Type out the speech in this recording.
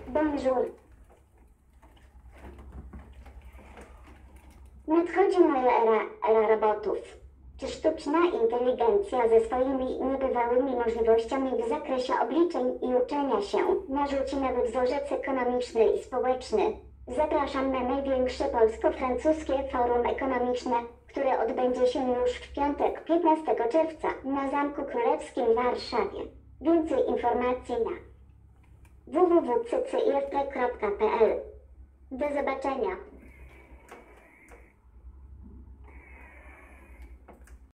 Bonjour. Nadchodzi moja era robotów. Czy sztuczna inteligencja ze swoimi niebywałymi możliwościami w zakresie obliczeń i uczenia się narzuci nowy wzorzec ekonomiczny i społeczny? Zapraszam na największe polsko-francuskie forum ekonomiczne, które odbędzie się już w piątek 15 czerwca na Zamku Królewskim w Warszawie. Więcej informacji na www.ccirp.pl. Do zobaczenia.